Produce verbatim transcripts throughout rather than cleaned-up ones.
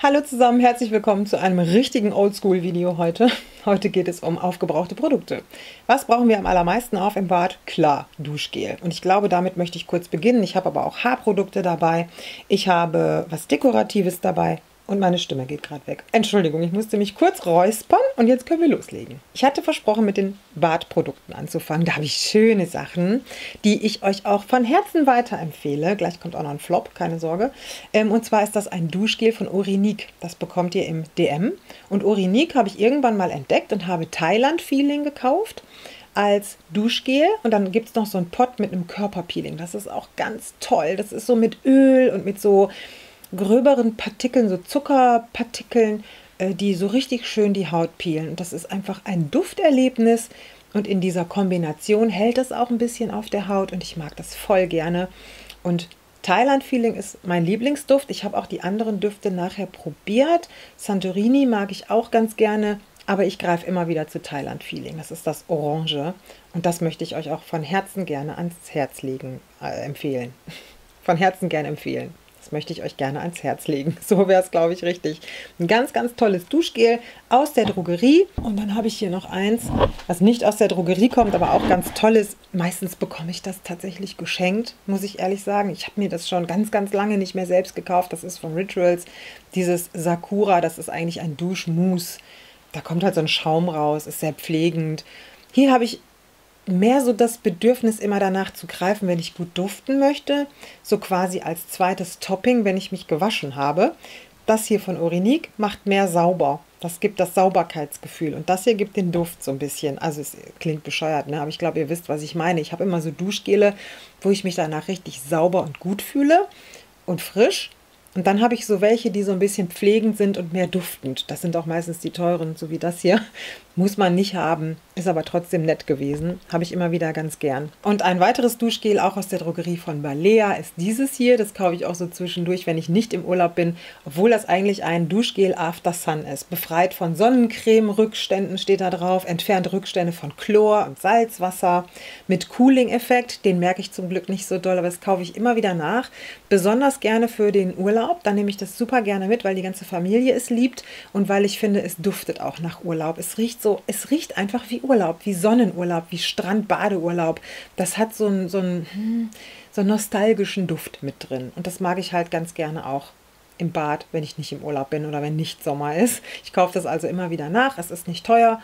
Hallo zusammen, herzlich willkommen zu einem richtigen Oldschool-Video heute. Heute geht es um aufgebrauchte Produkte. Was brauchen wir am allermeisten auf im Bad? Klar, Duschgel. Und ich glaube, damit möchte ich kurz beginnen. Ich habe aber auch Haarprodukte dabei. Ich habe was Dekoratives dabei. Und meine Stimme geht gerade weg. Entschuldigung, ich musste mich kurz räuspern und jetzt können wir loslegen. Ich hatte versprochen, mit den Badprodukten anzufangen. Da habe ich schöne Sachen, die ich euch auch von Herzen weiterempfehle. Gleich kommt auch noch ein Flop, keine Sorge. Ähm, und zwar ist das ein Duschgel von Orinique. Das bekommt ihr im D M. Und Orinique habe ich irgendwann mal entdeckt und habe Thailand Feeling gekauft als Duschgel. Und dann gibt es noch so einen Pot mit einem Körperpeeling. Das ist auch ganz toll. Das ist so mit Öl und mit so gröberen Partikeln, so Zuckerpartikeln, äh, die so richtig schön die Haut peelen. Und das ist einfach ein Dufterlebnis. Und in dieser Kombination hält es auch ein bisschen auf der Haut. Und ich mag das voll gerne. Und Thailand Feeling ist mein Lieblingsduft. Ich habe auch die anderen Düfte nachher probiert. Santorini mag ich auch ganz gerne. Aber ich greife immer wieder zu Thailand Feeling. Das ist das Orange. Und das möchte ich euch auch von Herzen gerne ans Herz legen, äh, empfehlen. Von Herzen gerne empfehlen. Das möchte ich euch gerne ans Herz legen. So wäre es, glaube ich, richtig. Ein ganz, ganz tolles Duschgel aus der Drogerie. Und dann habe ich hier noch eins, was nicht aus der Drogerie kommt, aber auch ganz toll ist. Meistens bekomme ich das tatsächlich geschenkt, muss ich ehrlich sagen. Ich habe mir das schon ganz, ganz lange nicht mehr selbst gekauft. Das ist von Rituals. Dieses Sakura, das ist eigentlich ein Duschmousse. Da kommt halt so ein Schaum raus, ist sehr pflegend. Hier habe ich mehr so das Bedürfnis, immer danach zu greifen, wenn ich gut duften möchte. So quasi als zweites Topping, wenn ich mich gewaschen habe. Das hier von Orinique macht mehr sauber. Das gibt das Sauberkeitsgefühl. Und das hier gibt den Duft so ein bisschen. Also es klingt bescheuert, ne? Aber ich glaube, ihr wisst, was ich meine. Ich habe immer so Duschgele, wo ich mich danach richtig sauber und gut fühle und frisch. Und dann habe ich so welche, die so ein bisschen pflegend sind und mehr duftend. Das sind auch meistens die teuren, so wie das hier. Muss man nicht haben, ist aber trotzdem nett gewesen. Habe ich immer wieder ganz gern. Und ein weiteres Duschgel, auch aus der Drogerie von Balea, ist dieses hier. Das kaufe ich auch so zwischendurch, wenn ich nicht im Urlaub bin. Obwohl das eigentlich ein Duschgel After Sun ist. Befreit von Sonnencreme-Rückständen steht da drauf. Entfernt Rückstände von Chlor und Salzwasser. Mit Cooling-Effekt. Den merke ich zum Glück nicht so doll, aber das kaufe ich immer wieder nach. Besonders gerne für den Urlaub. Dann nehme ich das super gerne mit, weil die ganze Familie es liebt. Und weil ich finde, es duftet auch nach Urlaub. Es riecht so, es riecht einfach wie Urlaub, wie Sonnenurlaub, wie Strand-Badeurlaub. Das hat so einen, so einen, so einen nostalgischen Duft mit drin. Und das mag ich halt ganz gerne auch im Bad, wenn ich nicht im Urlaub bin oder wenn nicht Sommer ist. Ich kaufe das also immer wieder nach. Es ist nicht teuer,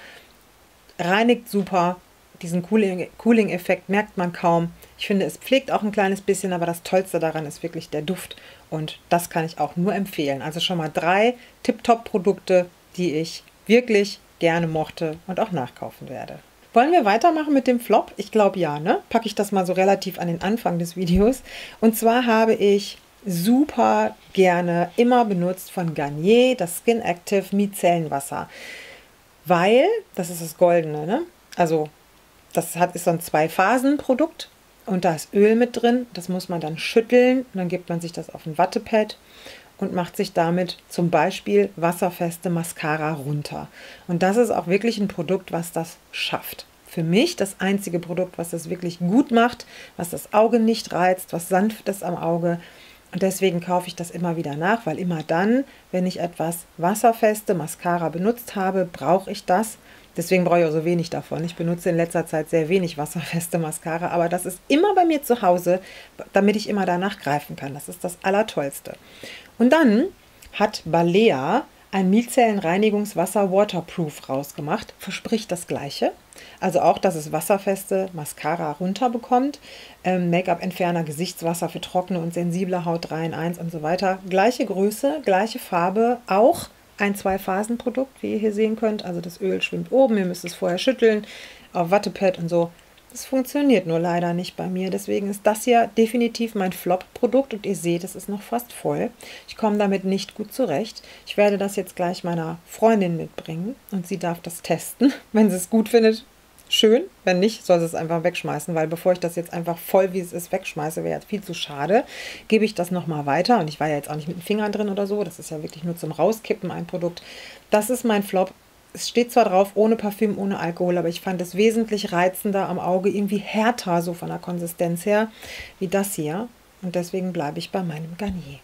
reinigt super. Diesen Cooling, Cooling-Effekt merkt man kaum. Ich finde, es pflegt auch ein kleines bisschen, aber das Tollste daran ist wirklich der Duft. Und das kann ich auch nur empfehlen. Also schon mal drei Tip-Top-Produkte, die ich wirklich gerne mochte und auch nachkaufen werde. Wollen wir weitermachen mit dem Flop? Ich glaube ja, ne? Packe ich das mal so relativ an den Anfang des Videos. Und zwar habe ich super gerne immer benutzt von Garnier das Skin Active Micellenwasser. Weil, das ist das Goldene, ne? Also, das hat, ist so ein Zwei-Phasen-Produkt und da ist Öl mit drin. Das muss man dann schütteln und dann gibt man sich das auf ein Wattepad und macht sich damit zum Beispiel wasserfeste Mascara runter. Und das ist auch wirklich ein Produkt, was das schafft. Für mich das einzige Produkt, was das wirklich gut macht, was das Auge nicht reizt, was sanft ist am Auge. Und deswegen kaufe ich das immer wieder nach, weil immer dann, wenn ich etwas wasserfeste Mascara benutzt habe, brauche ich das. Deswegen brauche ich auch so wenig davon. Ich benutze in letzter Zeit sehr wenig wasserfeste Mascara, aber das ist immer bei mir zu Hause, damit ich immer danach greifen kann. Das ist das Allertollste. Und dann hat Balea ein Micellenreinigungswasser Waterproof rausgemacht. Verspricht das Gleiche. Also auch, dass es wasserfeste Mascara runterbekommt. Ähm, Make-up-Entferner, Gesichtswasser für trockene und sensible Haut drei in eins und so weiter. Gleiche Größe, gleiche Farbe, auch ein Zwei-Phasen-Produkt, wie ihr hier sehen könnt. Also das Öl schwimmt oben, ihr müsst es vorher schütteln, auf Wattepad und so. Das funktioniert nur leider nicht bei mir. Deswegen ist das hier definitiv mein Flop-Produkt. Und ihr seht, es ist noch fast voll. Ich komme damit nicht gut zurecht. Ich werde das jetzt gleich meiner Freundin mitbringen. Und sie darf das testen. Wenn sie es gut findet, schön. Wenn nicht, soll sie es einfach wegschmeißen. Weil bevor ich das jetzt einfach voll, wie es ist, wegschmeiße, wäre jetzt viel zu schade. Gebe ich das nochmal weiter. Und ich war ja jetzt auch nicht mit den Fingern drin oder so. Das ist ja wirklich nur zum Rauskippen ein Produkt. Das ist mein Flop. Es steht zwar drauf, ohne Parfüm, ohne Alkohol, aber ich fand es wesentlich reizender am Auge, irgendwie härter, so von der Konsistenz her, wie das hier. Und deswegen bleibe ich bei meinem Garnier.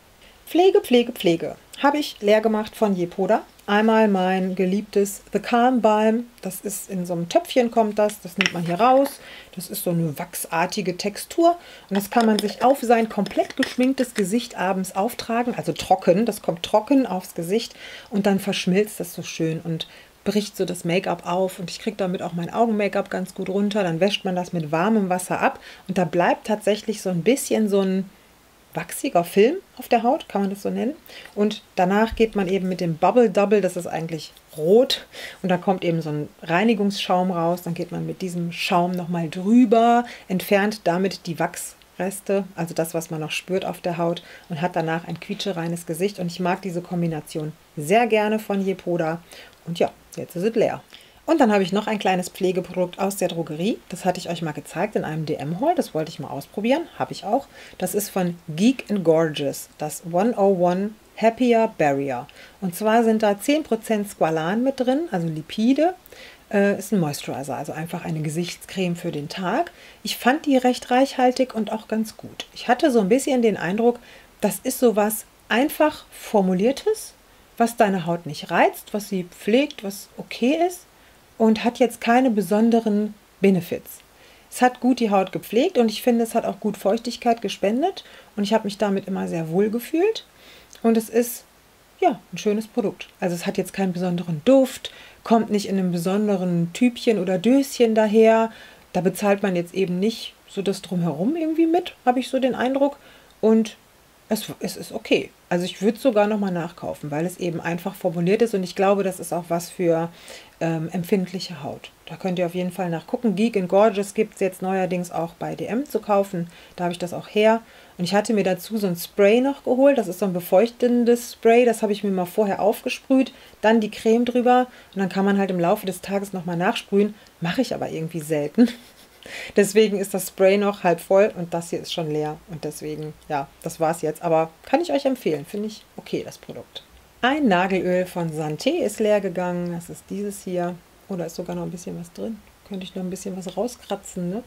Pflege, Pflege, Pflege. Habe ich leer gemacht von Yepoda. Einmal mein geliebtes The Calm Balm. Das ist in so einem Töpfchen, kommt das. Das nimmt man hier raus. Das ist so eine wachsartige Textur. Und das kann man sich auf sein komplett geschminktes Gesicht abends auftragen. Also trocken. Das kommt trocken aufs Gesicht. Und dann verschmilzt das so schön und bricht so das Make-up auf. Und ich kriege damit auch mein Augen-Make-up ganz gut runter. Dann wäscht man das mit warmem Wasser ab. Und da bleibt tatsächlich so ein bisschen so ein wachsiger Film auf der Haut, kann man das so nennen. Und danach geht man eben mit dem Bubble Double, das ist eigentlich rot. Und da kommt eben so ein Reinigungsschaum raus. Dann geht man mit diesem Schaum nochmal drüber, entfernt damit die Wachsreste, also das, was man noch spürt auf der Haut, und hat danach ein quietschereines Gesicht. Und ich mag diese Kombination sehr gerne von Yepoda. Und ja, jetzt ist es leer. Und dann habe ich noch ein kleines Pflegeprodukt aus der Drogerie. Das hatte ich euch mal gezeigt in einem D M-Haul. Das wollte ich mal ausprobieren. Habe ich auch. Das ist von Geek and Gorgeous. Das hunderteins Happier Barrier. Und zwar sind da zehn Prozent Squalan mit drin, also Lipide. Äh, ist ein Moisturizer, also einfach eine Gesichtscreme für den Tag. Ich fand die recht reichhaltig und auch ganz gut. Ich hatte so ein bisschen den Eindruck, das ist so was einfach Formuliertes, was deine Haut nicht reizt, was sie pflegt, was okay ist. Und hat jetzt keine besonderen Benefits. Es hat gut die Haut gepflegt und ich finde, es hat auch gut Feuchtigkeit gespendet und ich habe mich damit immer sehr wohl gefühlt. Und es ist, ja, ein schönes Produkt. Also es hat jetzt keinen besonderen Duft, kommt nicht in einem besonderen Tübchen oder Döschen daher. Da bezahlt man jetzt eben nicht so das Drumherum irgendwie mit, habe ich so den Eindruck. Und es, es ist okay. Also ich würde es sogar nochmal nachkaufen, weil es eben einfach formuliert ist und ich glaube, das ist auch was für ähm, empfindliche Haut. Da könnt ihr auf jeden Fall nachgucken. Geek and Gorgeous gibt es jetzt neuerdings auch bei D M zu kaufen. Da habe ich das auch her. Und ich hatte mir dazu so ein Spray noch geholt. Das ist so ein befeuchtendes Spray. Das habe ich mir mal vorher aufgesprüht. Dann die Creme drüber. Und dann kann man halt im Laufe des Tages nochmal nachsprühen. Mache ich aber irgendwie selten. Deswegen ist das Spray noch halb voll und das hier ist schon leer. Und deswegen, ja, das war es jetzt. Aber kann ich euch empfehlen. Finde ich okay, das Produkt. Ein Nagelöl von Santé ist leer gegangen. Das ist dieses hier. Oh, da ist sogar noch ein bisschen was drin. Könnte ich noch ein bisschen was rauskratzen, ne?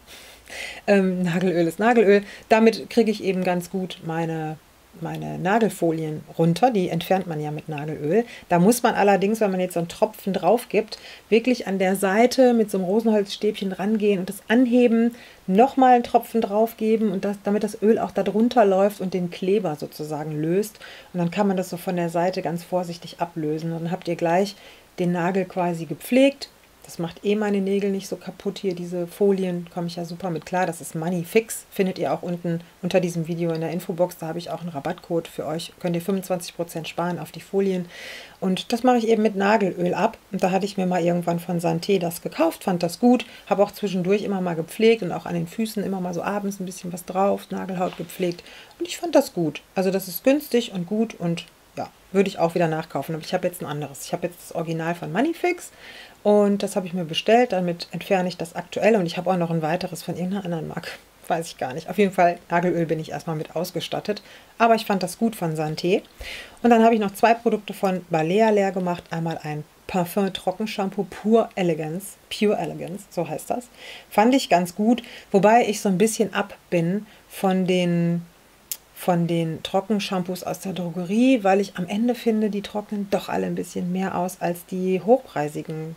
Ähm, Nagelöl ist Nagelöl. Damit kriege ich eben ganz gut meine, meine Nagelfolien runter. Die entfernt man ja mit Nagelöl. Da muss man allerdings, wenn man jetzt so einen Tropfen drauf gibt, wirklich an der Seite mit so einem Rosenholzstäbchen rangehen und das anheben, nochmal einen Tropfen drauf geben, und das, damit das Öl auch da drunter läuft und den Kleber sozusagen löst. Und dann kann man das so von der Seite ganz vorsichtig ablösen. Und dann habt ihr gleich den Nagel quasi gepflegt. Das macht eh meine Nägel nicht so kaputt hier, diese Folien, komme ich ja super mit klar. Das ist Money Fix, findet ihr auch unten unter diesem Video in der Infobox. Da habe ich auch einen Rabattcode für euch, könnt ihr fünfundzwanzig Prozent sparen auf die Folien. Und das mache ich eben mit Nagelöl ab. Und da hatte ich mir mal irgendwann von Santé das gekauft, fand das gut, habe auch zwischendurch immer mal gepflegt und auch an den Füßen immer mal so abends ein bisschen was drauf, Nagelhaut gepflegt. Und ich fand das gut. Also das ist günstig und gut und ja, würde ich auch wieder nachkaufen. Aber ich habe jetzt ein anderes. Ich habe jetzt das Original von Money Fix. Und das habe ich mir bestellt, damit entferne ich das aktuelle. Und ich habe auch noch ein weiteres von irgendeiner anderen Marke. Weiß ich gar nicht. Auf jeden Fall, Nagelöl bin ich erstmal mit ausgestattet. Aber ich fand das gut von Santé. Und dann habe ich noch zwei Produkte von Balea leer gemacht. Einmal ein Parfum-Trockenshampoo Pure Elegance. Pure Elegance, so heißt das. Fand ich ganz gut. Wobei ich so ein bisschen ab bin von den... von den Trockenshampoos aus der Drogerie, weil ich am Ende finde, die trocknen doch alle ein bisschen mehr aus als die hochpreisigen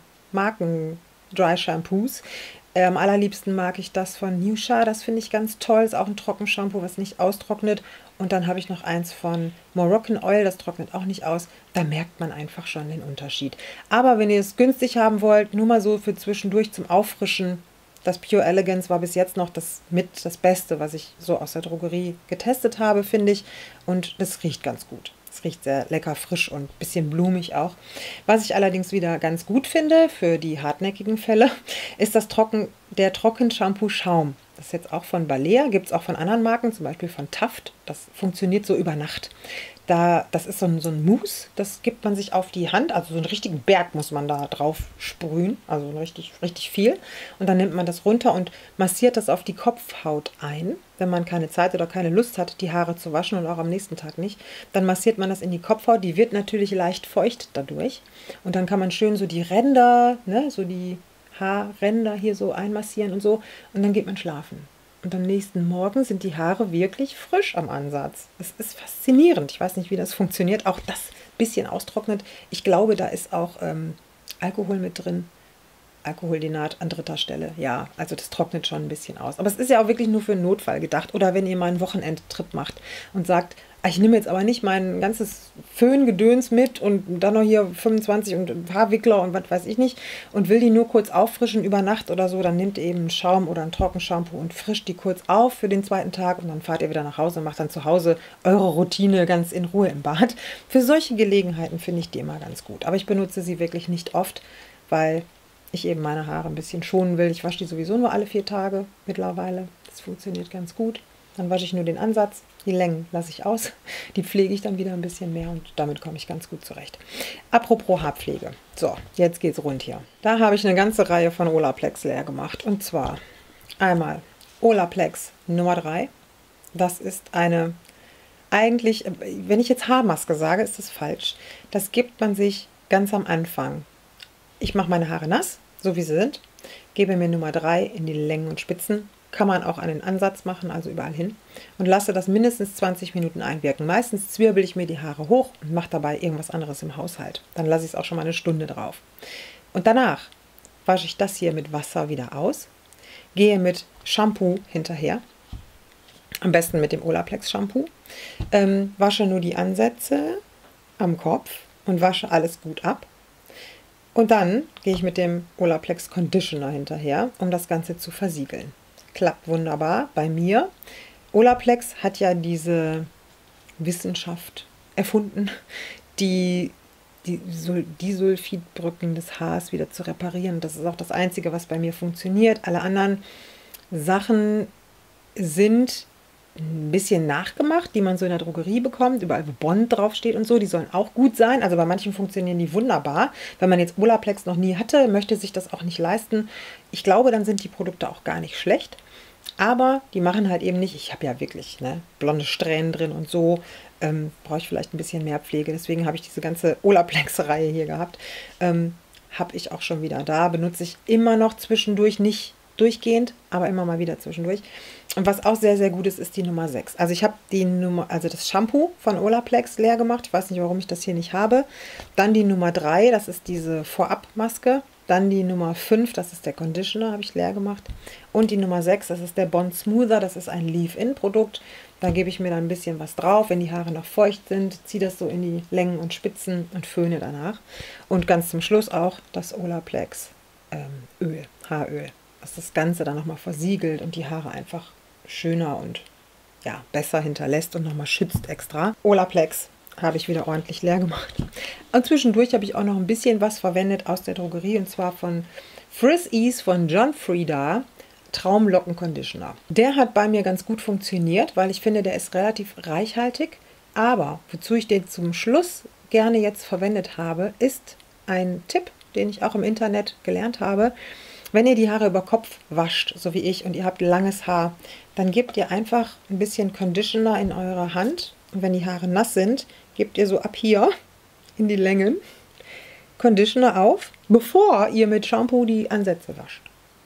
Marken-Dry-Shampoos. Äh, am allerliebsten mag ich das von Nusha, das finde ich ganz toll. Ist auch ein Trockenshampoo, was nicht austrocknet. Und dann habe ich noch eins von Moroccan Oil, das trocknet auch nicht aus. Da merkt man einfach schon den Unterschied. Aber wenn ihr es günstig haben wollt, nur mal so für zwischendurch zum Auffrischen, das Pure Elegance war bis jetzt noch das mit das Beste, was ich so aus der Drogerie getestet habe, finde ich. Und das riecht ganz gut. Es riecht sehr lecker, frisch und ein bisschen blumig auch. Was ich allerdings wieder ganz gut finde für die hartnäckigen Fälle, ist das Trocken, der Trockenshampoo Schaum. Das ist jetzt auch von Balea, gibt es auch von anderen Marken, zum Beispiel von Taft. Das funktioniert so über Nacht. Da, das ist so ein, so ein Mousse, das gibt man sich auf die Hand, also so einen richtigen Berg muss man da drauf sprühen, also richtig, richtig viel. Und dann nimmt man das runter und massiert das auf die Kopfhaut ein. Wenn man keine Zeit oder keine Lust hat, die Haare zu waschen und auch am nächsten Tag nicht, dann massiert man das in die Kopfhaut. Die wird natürlich leicht feucht dadurch. Und dann kann man schön so die Ränder, ne, so die Haarränder hier so einmassieren und so. Und dann geht man schlafen. und am nächsten Morgen sind die Haare wirklich frisch am Ansatz. Es ist faszinierend. Ich weiß nicht, wie das funktioniert. Auch das bisschen austrocknet. Ich glaube, da ist auch ähm, Alkohol mit drin. Alkoholdinat an dritter Stelle. Ja, also das trocknet schon ein bisschen aus. Aber es ist ja auch wirklich nur für einen Notfall gedacht. Oder wenn ihr mal einen Wochenendtrip macht und sagt, ah, ich nehme jetzt aber nicht mein ganzes Föhngedöns mit und dann noch hier fünfundzwanzig und ein paar Wickler und was weiß ich nicht und will die nur kurz auffrischen über Nacht oder so, dann nehmt ihr eben einen Schaum oder ein Trockenshampoo und frischt die kurz auf für den zweiten Tag und dann fahrt ihr wieder nach Hause und macht dann zu Hause eure Routine ganz in Ruhe im Bad. Für solche Gelegenheiten finde ich die immer ganz gut. Aber ich benutze sie wirklich nicht oft, weil ich eben meine Haare ein bisschen schonen will. Ich wasche die sowieso nur alle vier Tage mittlerweile. Das funktioniert ganz gut. Dann wasche ich nur den Ansatz. Die Längen lasse ich aus. Die pflege ich dann wieder ein bisschen mehr und damit komme ich ganz gut zurecht. Apropos Haarpflege. So, jetzt geht's rund hier. Da habe ich eine ganze Reihe von Olaplex leer gemacht. Und zwar einmal Olaplex Nummer drei. Das ist eine, eigentlich, wenn ich jetzt Haarmaske sage, ist das falsch. Das gibt man sich ganz am Anfang. Ich mache meine Haare nass, so wie sie sind, gebe mir Nummer drei in die Längen und Spitzen, kann man auch an den Ansatz machen, also überall hin, und lasse das mindestens zwanzig Minuten einwirken. Meistens zwirbel ich mir die Haare hoch und mache dabei irgendwas anderes im Haushalt. Dann lasse ich es auch schon mal eine Stunde drauf. Und danach wasche ich das hier mit Wasser wieder aus, gehe mit Shampoo hinterher, am besten mit dem Olaplex Shampoo, ähm, wasche nur die Ansätze am Kopf und wasche alles gut ab. Und dann gehe ich mit dem Olaplex Conditioner hinterher, um das Ganze zu versiegeln. Klappt wunderbar bei mir. Olaplex hat ja diese Wissenschaft erfunden, die die Disulfidbrücken des Haars wieder zu reparieren. Das ist auch das Einzige, was bei mir funktioniert. Alle anderen Sachen sind ein bisschen nachgemacht, die man so in der Drogerie bekommt, überall wo Bond draufsteht und so, die sollen auch gut sein, also bei manchen funktionieren die wunderbar. Wenn man jetzt Olaplex noch nie hatte, möchte sich das auch nicht leisten. Ich glaube, dann sind die Produkte auch gar nicht schlecht, aber die machen halt eben nicht, ich habe ja wirklich ne, blonde Strähnen drin und so, ähm, brauche ich vielleicht ein bisschen mehr Pflege, deswegen habe ich diese ganze Olaplex-Reihe hier gehabt, ähm, habe ich auch schon wieder da, benutze ich immer noch zwischendurch, nicht durchgehend, aber immer mal wieder zwischendurch. Und was auch sehr, sehr gut ist, ist die Nummer sechs. Also ich habe die Nummer, also das Shampoo von Olaplex leer gemacht. Ich weiß nicht, warum ich das hier nicht habe. Dann die Nummer drei, das ist diese Vorabmaske. Dann die Nummer fünf, das ist der Conditioner, habe ich leer gemacht. Und die Nummer sechs, das ist der Bond Smoother, das ist ein Leave-In-Produkt. Da gebe ich mir dann ein bisschen was drauf, wenn die Haare noch feucht sind, ziehe das so in die Längen und Spitzen und föhne danach. Und ganz zum Schluss auch das Olaplex ähm, Öl, Haaröl, was das Ganze dann nochmal versiegelt und die Haare einfach schöner und ja, besser hinterlässt und nochmal schützt extra. Olaplex habe ich wieder ordentlich leer gemacht. Und zwischendurch habe ich auch noch ein bisschen was verwendet aus der Drogerie und zwar von Frizz Ease von John Frieda Traumlocken Conditioner. Der hat bei mir ganz gut funktioniert, weil ich finde, der ist relativ reichhaltig. Aber wozu ich den zum Schluss gerne jetzt verwendet habe, ist ein Tipp, den ich auch im Internet gelernt habe. Wenn ihr die Haare über Kopf wascht, so wie ich, und ihr habt langes Haar, dann gebt ihr einfach ein bisschen Conditioner in eure Hand. Und wenn die Haare nass sind, gebt ihr so ab hier in die Längen Conditioner auf, bevor ihr mit Shampoo die Ansätze wascht.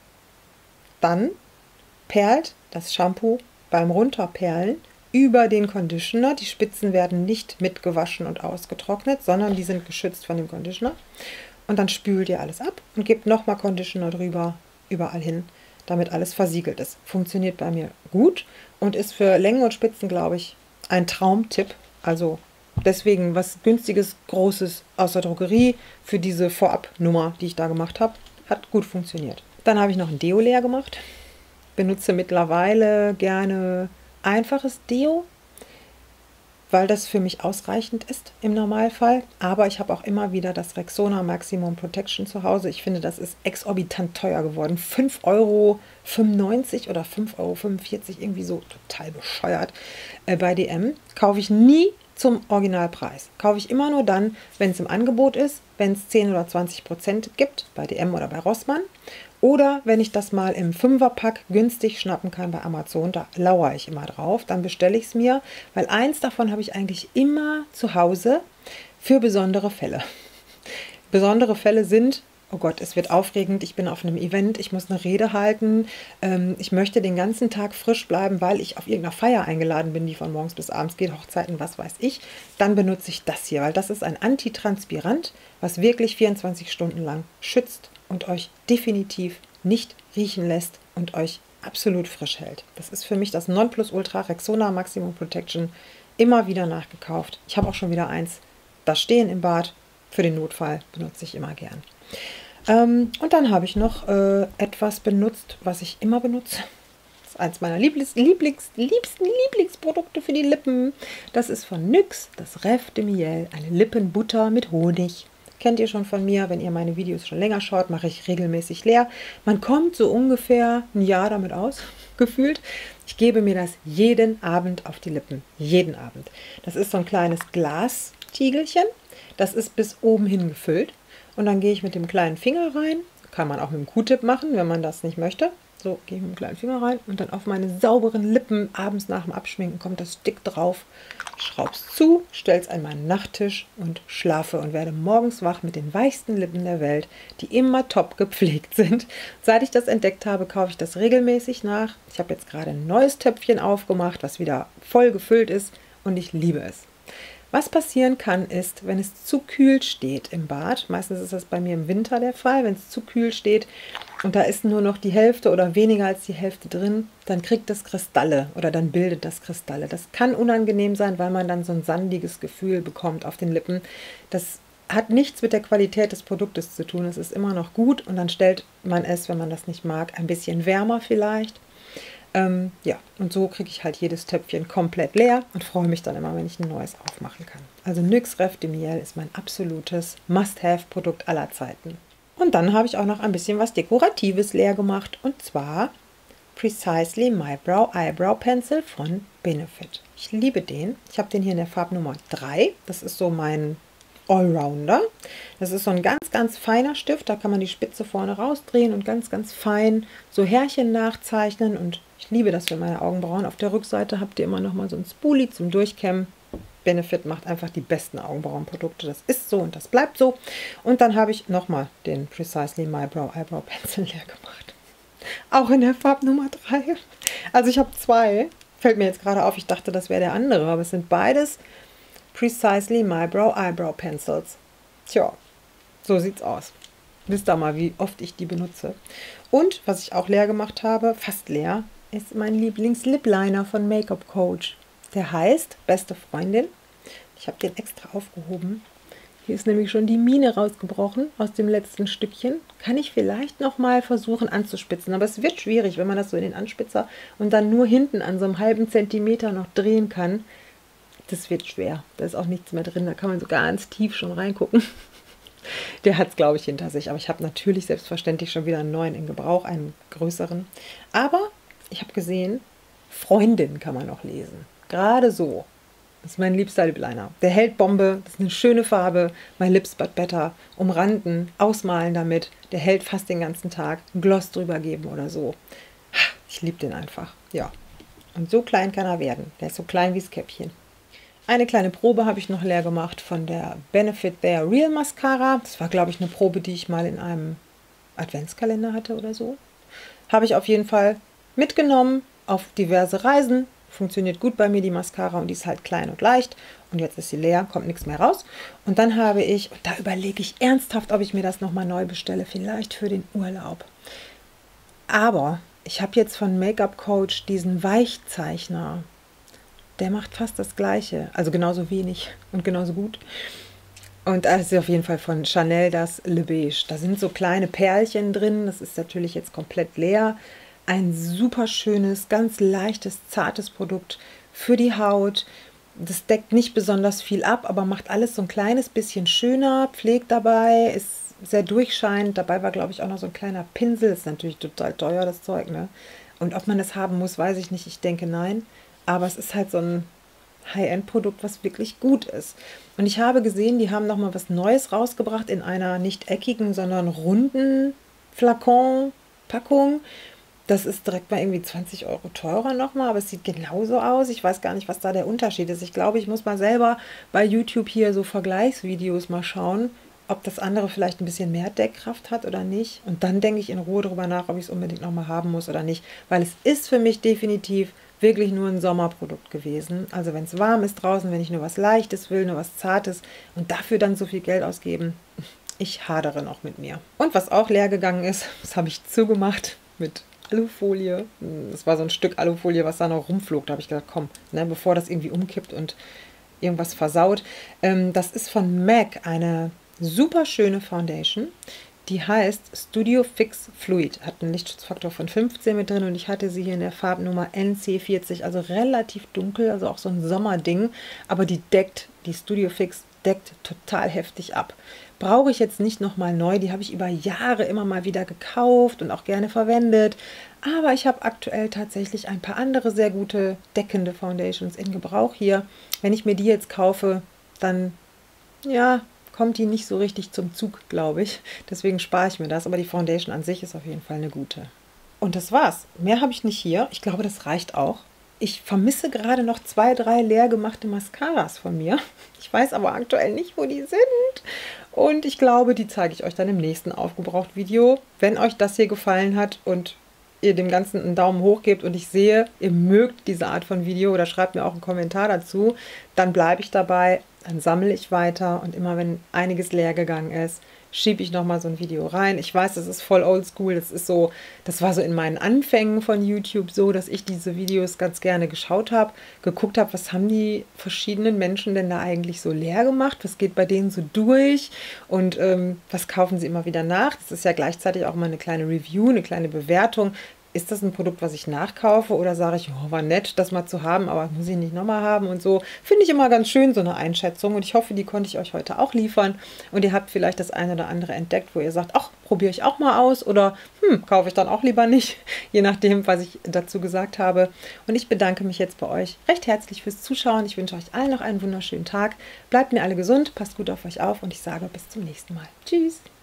Dann perlt das Shampoo beim Runterperlen über den Conditioner. Die Spitzen werden nicht mitgewaschen und ausgetrocknet, sondern die sind geschützt von dem Conditioner. Und dann spült ihr alles ab und gebt nochmal Conditioner drüber, überall hin, damit alles versiegelt ist. Funktioniert bei mir gut und ist für Längen und Spitzen, glaube ich, ein Traumtipp. Also deswegen was Günstiges, Großes aus der Drogerie für diese Vorabnummer, die ich da gemacht habe. Hat gut funktioniert. Dann habe ich noch ein Deo leer gemacht. Benutze mittlerweile gerne einfaches Deo, weil das für mich ausreichend ist im Normalfall. Aber ich habe auch immer wieder das Rexona Maximum Protection zu Hause. Ich finde, das ist exorbitant teuer geworden. fünf Euro fünfundneunzig oder fünf Euro fünfundvierzig, irgendwie so total bescheuert. Äh, bei D M kaufe ich nie zum Originalpreis. Kaufe ich immer nur dann, wenn es im Angebot ist, wenn es zehn oder zwanzig Prozent gibt, bei D M oder bei Rossmann. Oder wenn ich das mal im Fünferpack günstig schnappen kann bei Amazon, da lauere ich immer drauf, dann bestelle ich es mir, weil eins davon habe ich eigentlich immer zu Hause für besondere Fälle. Besondere Fälle sind, oh Gott, es wird aufregend, ich bin auf einem Event, ich muss eine Rede halten, ähm, ich möchte den ganzen Tag frisch bleiben, weil ich auf irgendeiner Feier eingeladen bin, die von morgens bis abends geht, Hochzeiten, was weiß ich, dann benutze ich das hier, weil das ist ein Antitranspirant, was wirklich vierundzwanzig Stunden lang schützt und euch definitiv nicht riechen lässt und euch absolut frisch hält. Das ist für mich das Nonplusultra Rexona Maximum Protection, immer wieder nachgekauft. Ich habe auch schon wieder eins da stehen im Bad, für den Notfall benutze ich immer gern. Ähm, und dann habe ich noch äh, etwas benutzt, was ich immer benutze. Das ist eins meiner Lieblings, Lieblings, liebsten Lieblingsprodukte für die Lippen. Das ist von N Y X, das Rêve de Miel, eine Lippenbutter mit Honig. Kennt ihr schon von mir, wenn ihr meine Videos schon länger schaut, mache ich regelmäßig leer. Man kommt so ungefähr ein Jahr damit aus, gefühlt. Ich gebe mir das jeden Abend auf die Lippen, jeden Abend. Das ist so ein kleines Glastiegelchen, das ist bis oben hin gefüllt. Und dann gehe ich mit dem kleinen Finger rein, kann man auch mit dem Q-Tip machen, wenn man das nicht möchte. So, gehe ich mit dem kleinen Finger rein und dann auf meine sauberen Lippen, abends nach dem Abschminken, kommt das Stick drauf, schraube es zu, stelle es an meinen Nachttisch und schlafe und werde morgens wach mit den weichsten Lippen der Welt, die immer top gepflegt sind. Seit ich das entdeckt habe, kaufe ich das regelmäßig nach. Ich habe jetzt gerade ein neues Töpfchen aufgemacht, was wieder voll gefüllt ist und ich liebe es. Was passieren kann, ist, wenn es zu kühl steht im Bad, meistens ist das bei mir im Winter der Fall, wenn es zu kühl steht und da ist nur noch die Hälfte oder weniger als die Hälfte drin, dann kriegt das Kristalle oder dann bildet das Kristalle. Das kann unangenehm sein, weil man dann so ein sandiges Gefühl bekommt auf den Lippen. Das hat nichts mit der Qualität des Produktes zu tun, es ist immer noch gut und dann stellt man es, wenn man das nicht mag, ein bisschen wärmer vielleicht. Ähm, ja, und so kriege ich halt jedes Töpfchen komplett leer und freue mich dann immer, wenn ich ein neues aufmachen kann. Also N Y X Rêve de Miel ist mein absolutes Must-Have-Produkt aller Zeiten. Und dann habe ich auch noch ein bisschen was Dekoratives leer gemacht und zwar Precisely My Brow Eyebrow Pencil von Benefit. Ich liebe den. Ich habe den hier in der Farbnummer drei. Das ist so mein Allrounder. Das ist so ein ganz, ganz feiner Stift. Da kann man die Spitze vorne rausdrehen und ganz, ganz fein so Härchen nachzeichnen. Und ich liebe das für meine Augenbrauen. Auf der Rückseite habt ihr immer noch mal so ein Spoolie zum Durchkämmen. Benefit macht einfach die besten Augenbrauenprodukte. Das ist so und das bleibt so. Und dann habe ich nochmal den Precisely My Brow Eyebrow Pencil leer gemacht. Auch in der Farbnummer drei. Also ich habe zwei. Fällt mir jetzt gerade auf, ich dachte, das wäre der andere. Aber es sind beides Precisely My Brow Eyebrow Pencils. Tja, so sieht's aus. Wisst ihr mal, wie oft ich die benutze. Und, was ich auch leer gemacht habe, fast leer, ist mein Lieblings-Lip-Liner von Make-up Coach. Der heißt Beste Freundin. Ich habe den extra aufgehoben. Hier ist nämlich schon die Mine rausgebrochen aus dem letzten Stückchen. Kann ich vielleicht noch mal versuchen anzuspitzen. Aber es wird schwierig, wenn man das so in den Anspitzer und dann nur hinten an so einem halben Zentimeter noch drehen kann. Das wird schwer. Da ist auch nichts mehr drin. Da kann man so ganz tief schon reingucken. Der hat es, glaube ich, hinter sich. Aber ich habe natürlich selbstverständlich schon wieder einen neuen in Gebrauch, einen größeren. Aber ich habe gesehen, Freundin kann man noch lesen. Gerade so. Das ist mein liebster Lip-Liner. Der hält Bombe. Das ist eine schöne Farbe. My Lips But Better. Umranden, ausmalen damit. Der hält fast den ganzen Tag. Ein Gloss drüber geben oder so. Ich liebe den einfach. Ja. Und so klein kann er werden. Der ist so klein wie das Käppchen. Eine kleine Probe habe ich noch leer gemacht von der Benefit Their Real Mascara. Das war, glaube ich, eine Probe, die ich mal in einem Adventskalender hatte oder so. Habe ich auf jeden Fall mitgenommen auf diverse Reisen. Funktioniert gut bei mir, die Mascara, und die ist halt klein und leicht. Und jetzt ist sie leer, kommt nichts mehr raus. Und dann habe ich, und da überlege ich ernsthaft, ob ich mir das nochmal neu bestelle, vielleicht für den Urlaub. Aber ich habe jetzt von Make-up Coach diesen Weichzeichner. Der macht fast das Gleiche, also genauso wenig und genauso gut. Und das ist auf jeden Fall von Chanel das Le Beige. Da sind so kleine Perlchen drin, das ist natürlich jetzt komplett leer. Ein super schönes, ganz leichtes, zartes Produkt für die Haut. Das deckt nicht besonders viel ab, aber macht alles so ein kleines bisschen schöner, pflegt dabei, ist sehr durchscheinend. Dabei war, glaube ich, auch noch so ein kleiner Pinsel. Ist natürlich total teuer, das Zeug, ne? Und ob man das haben muss, weiß ich nicht. Ich denke, nein. Aber es ist halt so ein High-End-Produkt, was wirklich gut ist. Und ich habe gesehen, die haben nochmal was Neues rausgebracht in einer nicht eckigen, sondern runden Flakon-Packung. Das ist direkt mal irgendwie zwanzig Euro teurer nochmal, aber es sieht genauso aus. Ich weiß gar nicht, was da der Unterschied ist. Ich glaube, ich muss mal selber bei YouTube hier so Vergleichsvideos mal schauen, ob das andere vielleicht ein bisschen mehr Deckkraft hat oder nicht. Und dann denke ich in Ruhe darüber nach, ob ich es unbedingt nochmal haben muss oder nicht. Weil es ist für mich definitiv wirklich nur ein Sommerprodukt gewesen. Also wenn es warm ist draußen, wenn ich nur was Leichtes will, nur was Zartes und dafür dann so viel Geld ausgeben, ich hadere noch mit mir. Und was auch leer gegangen ist, das habe ich zugemacht mit Alufolie. Das war so ein Stück Alufolie, was da noch rumflog. Da habe ich gedacht, komm, ne, bevor das irgendwie umkippt und irgendwas versaut. Ähm, das ist von M A C eine super schöne Foundation. Die heißt Studio Fix Fluid. Hat einen Lichtschutzfaktor von fünfzehn mit drin und ich hatte sie hier in der Farbnummer N C vierzig, also relativ dunkel, also auch so ein Sommerding. Aber die deckt, die Studio Fix deckt total heftig ab. Brauche ich jetzt nicht nochmal neu, die habe ich über Jahre immer mal wieder gekauft und auch gerne verwendet. Aber ich habe aktuell tatsächlich ein paar andere sehr gute deckende Foundations in Gebrauch hier. Wenn ich mir die jetzt kaufe, dann, ja, kommt die nicht so richtig zum Zug, glaube ich. Deswegen spare ich mir das. Aber die Foundation an sich ist auf jeden Fall eine gute. Und das war's. Mehr habe ich nicht hier. Ich glaube, das reicht auch. Ich vermisse gerade noch zwei, drei leer gemachte Mascaras von mir. Ich weiß aber aktuell nicht, wo die sind. Und ich glaube, die zeige ich euch dann im nächsten Aufgebraucht-Video. Wenn euch das hier gefallen hat und ihr dem Ganzen einen Daumen hoch gebt und ich sehe, ihr mögt diese Art von Video oder schreibt mir auch einen Kommentar dazu, dann bleibe ich dabei, dann sammle ich weiter und immer wenn einiges leer gegangen ist, schiebe ich nochmal so ein Video rein. Ich weiß, das ist voll oldschool, das ist so, das war so in meinen Anfängen von YouTube so, dass ich diese Videos ganz gerne geschaut habe, geguckt habe, was haben die verschiedenen Menschen denn da eigentlich so leer gemacht, was geht bei denen so durch und ähm, was kaufen sie immer wieder nach. Das ist ja gleichzeitig auch mal eine kleine Review, eine kleine Bewertung. Ist das ein Produkt, was ich nachkaufe oder sage ich, oh, war nett, das mal zu haben, aber muss ich nicht nochmal haben und so. Finde ich immer ganz schön, so eine Einschätzung und ich hoffe, die konnte ich euch heute auch liefern und ihr habt vielleicht das eine oder andere entdeckt, wo ihr sagt, ach, probiere ich auch mal aus oder hm, kaufe ich dann auch lieber nicht, je nachdem, was ich dazu gesagt habe. Und ich bedanke mich jetzt bei euch recht herzlich fürs Zuschauen. Ich wünsche euch allen noch einen wunderschönen Tag. Bleibt mir alle gesund, passt gut auf euch auf und ich sage bis zum nächsten Mal. Tschüss!